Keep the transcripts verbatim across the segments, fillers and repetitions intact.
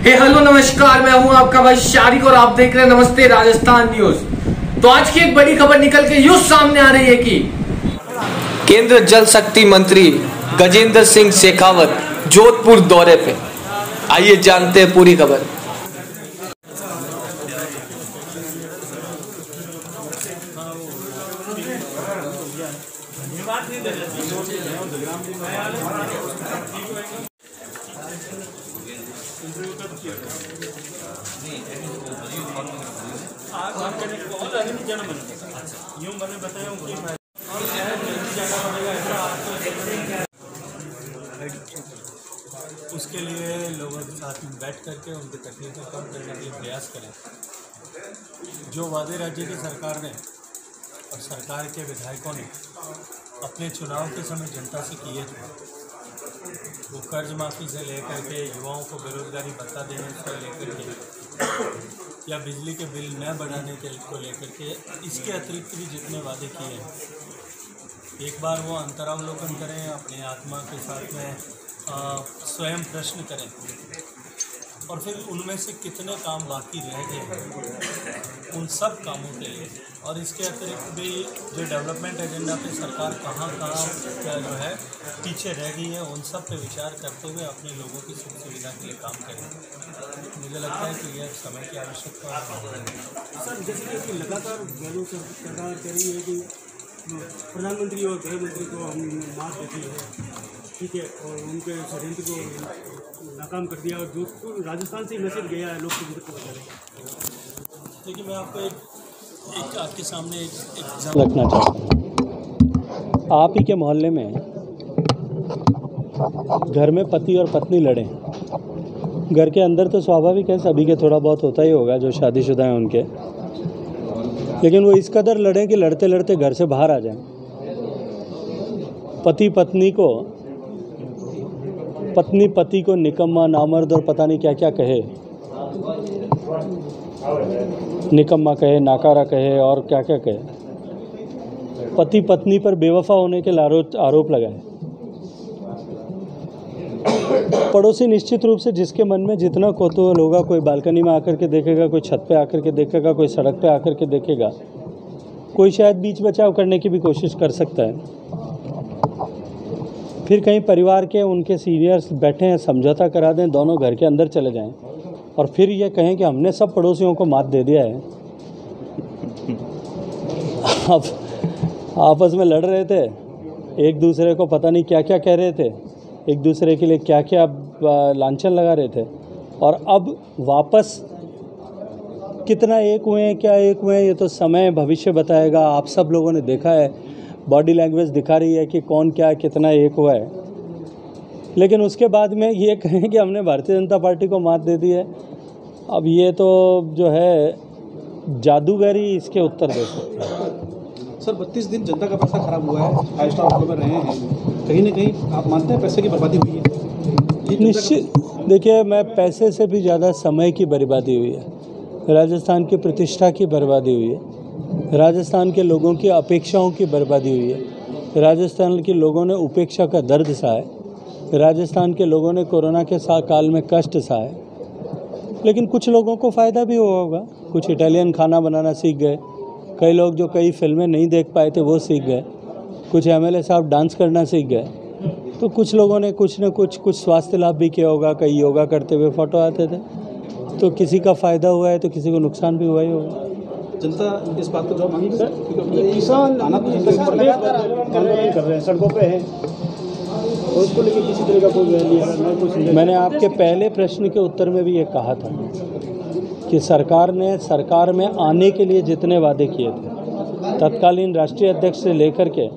हे hello नमस्कार, मैं हूं आपका भाई शारिक और आप देख रहे हैं नमस्ते राजस्थान न्यूज। तो आज की एक बड़ी खबर निकल के यूं सामने आ रही है कि केंद्र जल शक्ति मंत्री गजेंद्र सिंह शेखावत जोधपुर दौरे पे। आइए जानते हैं पूरी खबर। उसके लिए लोगों के साथ में बैठ करके उनकी तकलीफें कम करने के लिए प्रयास करें। जो वादे राज्य की सरकार ने और सरकार के विधायकों ने अपने चुनाव के समय जनता से किए थे, वो कर्ज माफ़ी से लेकर के युवाओं को बेरोजगारी भत्ता देने से लेकर के या बिजली के बिल न बढ़ाने के को लेकर के, इसके अतिरिक्त भी जितने वादे किए हैं, एक बार वो अंतरावलोकन करें, अपनी आत्मा के साथ में आ, स्वयं प्रश्न करें और फिर उनमें से कितने काम बाकी रह गए उन सब कामों के लिए, और इसके अतिरिक्त भी जो डेवलपमेंट एजेंडा पे सरकार कहाँ कहाँ जो है पीछे रह गई है, उन सब पे विचार करते हुए अपने लोगों की सुख सुविधा के लिए काम करें। मुझे लगता है कि यह समय की आवश्यकता है। सर, जैसे कि लगातार सरकार कह रही है कि प्रधानमंत्री और गृह मंत्री को हम मार देती है, ठीक है, और उनके षड्यंत्र को नाकाम कर दिया, और जोधपुर राजस्थान से मैसेज गया है लोग को बता रहे। देखिए, मैं आपको एक, एक आपके सामने एक एग्जाम्पल रखना चाहता हूँ। आप ही के मोहल्ले में घर में पति और पत्नी लड़े, घर के अंदर तो स्वाभाविक है, सभी के थोड़ा बहुत होता ही होगा जो शादीशुदा हैं उनके, लेकिन वो इस कदर लड़े कि लड़ते लड़ते घर से बाहर आ जाएं। पति पत्नी को पत्नी पति को निकम्मा, नामर्द और पता नहीं क्या क्या कहे, निकम्मा कहे, नाकारा कहे और क्या क्या कहे। पति पत्नी पर बेवफा होने के आरोप लगाए। पड़ोसी निश्चित रूप से जिसके मन में जितना कौतूहल होगा, कोई बालकनी में आकर के देखेगा, कोई छत पे आकर के देखेगा, कोई सड़क पे आकर के देखेगा, कोई शायद बीच बचाव करने की भी कोशिश कर सकता है। फिर कहीं परिवार के उनके सीनियर्स बैठे हैं, समझौता करा दें, दोनों घर के अंदर चले जाएं और फिर ये कहें कि हमने सब पड़ोसियों को मात दे दिया है। अब आपस में लड़ रहे थे, एक दूसरे को पता नहीं क्या क्या कह रहे थे, एक दूसरे के लिए क्या क्या लांछन लगा रहे थे, और अब वापस कितना एक हुए हैं, क्या एक हुए हैं, ये तो समय भविष्य बताएगा। आप सब लोगों ने देखा है, बॉडी लैंग्वेज दिखा रही है कि कौन क्या कितना एक हुआ है। लेकिन उसके बाद में ये कहें कि हमने भारतीय जनता पार्टी को मात दे दी है, अब ये तो जो है जादूगरी इसके उत्तर दे सकते हैं। सर, बत्तीस दिन जनता का पैसा खराब हुआ है, फाइव स्टार होटल में रहे हैं, कहीं ना कहीं आप मानते हैं पैसे की बर्बादी हुई है? निश्चित, देखिए, मैं पैसे से भी ज़्यादा समय की बर्बादी हुई है, राजस्थान की प्रतिष्ठा की बर्बादी हुई है, राजस्थान के लोगों की अपेक्षाओं की बर्बादी हुई है, राजस्थान के लोगों ने उपेक्षा का दर्द सहा है, राजस्थान के लोगों ने कोरोना के सा काल में कष्ट सहा है। लेकिन कुछ लोगों को फ़ायदा भी हुआ होगा, कुछ इटालियन खाना बनाना सीख गए, कई लोग जो कई फिल्में नहीं देख पाए थे वो सीख गए, कुछ एमएलए साहब डांस करना सीख गए, तो कुछ लोगों ने कुछ न कुछ कुछ स्वास्थ्य लाभ भी किया होगा, कई योगा करते हुए फ़ोटो आते थे, तो किसी का फ़ायदा हुआ है तो किसी को नुकसान भी हुआ ही होगा। जनता इस बात को जवाब मांगी सर, किसान आंदोलन कर रहे हैं, सड़कों पे हैं, और उसको लेकर किसी तरह का कोई नहीं। मैंने आपके पहले प्रश्न के उत्तर में भी ये कहा था कि सरकार ने सरकार में आने के लिए जितने वादे किए थे, तत्कालीन राष्ट्रीय अध्यक्ष से लेकर के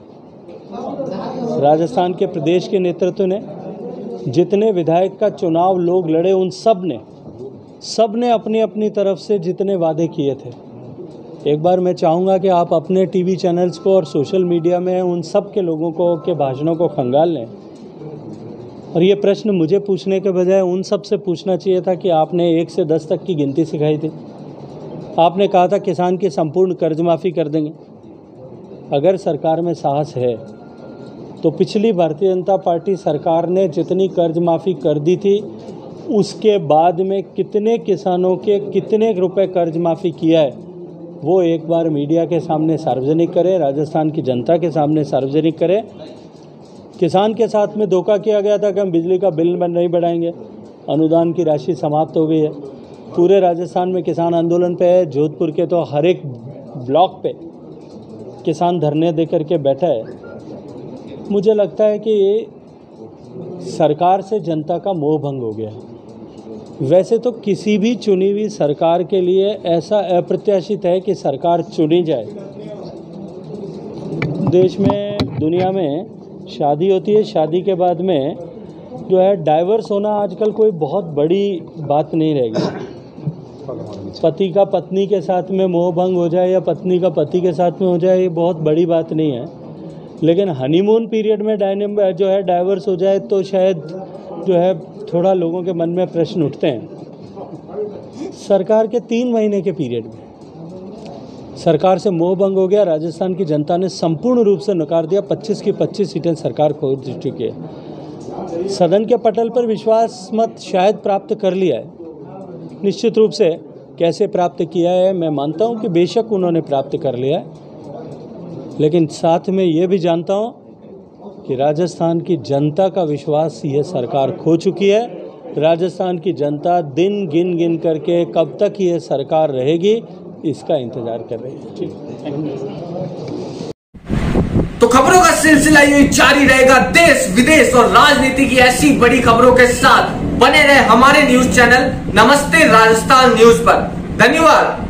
राजस्थान के प्रदेश के नेतृत्व ने जितने विधायक का चुनाव लोग लड़े, उन सब ने सब ने अपनी अपनी तरफ से जितने वादे किए थे, एक बार मैं चाहूँगा कि आप अपने टीवी चैनल्स को और सोशल मीडिया में उन सब के लोगों को के भाषणों को खंगाल लें, और ये प्रश्न मुझे पूछने के बजाय उन सब से पूछना चाहिए था कि आपने एक से दस तक की गिनती सिखाई थी। आपने कहा था किसान की संपूर्ण कर्ज माफ़ी कर देंगे। अगर सरकार में साहस है तो पिछली भारतीय जनता पार्टी सरकार ने जितनी कर्ज माफ़ी कर दी थी उसके बाद में कितने किसानों के कितने रुपए कर्ज माफ़ी किया है वो एक बार मीडिया के सामने सार्वजनिक करे, राजस्थान की जनता के सामने सार्वजनिक करे। किसान के साथ में धोखा किया गया था कि हम बिजली का बिल नहीं बढ़ाएंगे, अनुदान की राशि समाप्त हो गई है। पूरे राजस्थान में किसान आंदोलन पे है, जोधपुर के तो हर एक ब्लॉक पे किसान धरने दे करके बैठा है। मुझे लगता है कि सरकार से जनता का मोह भंग हो गया है। वैसे तो किसी भी चुनी हुई सरकार के लिए ऐसा अप्रत्याशित है कि सरकार चुनी जाए। देश में, दुनिया में शादी होती है, शादी के बाद में जो है डाइवर्स होना आजकल कोई बहुत बड़ी बात नहीं रह गई। पति का पत्नी के साथ में मोह भंग हो जाए या पत्नी का पति के साथ में हो जाए, ये बहुत बड़ी बात नहीं है। लेकिन हनीमून पीरियड में डायनेम जो है डाइवर्स हो जाए तो शायद जो है थोड़ा लोगों के मन में प्रश्न उठते हैं। सरकार के तीन महीने के पीरियड में सरकार से मोह भंग हो गया। राजस्थान की जनता ने संपूर्ण रूप से नकार दिया। पच्चीस की पच्चीस सीटें सरकार खो चुकी है। सदन के पटल पर विश्वास मत शायद प्राप्त कर लिया है। निश्चित रूप से कैसे प्राप्त किया है मैं मानता हूं कि बेशक उन्होंने प्राप्त कर लिया है, लेकिन साथ में ये भी जानता हूं कि राजस्थान की जनता का विश्वास ये सरकार खो चुकी है। राजस्थान की जनता दिन गिन गिन करके कब तक ये सरकार रहेगी इसका इंतजार कर रही है। ठीक। तो खबरों का सिलसिला ये जारी रहेगा। देश विदेश और राजनीति की ऐसी बड़ी खबरों के साथ बने रहे हमारे न्यूज चैनल नमस्ते राजस्थान न्यूज पर। धन्यवाद।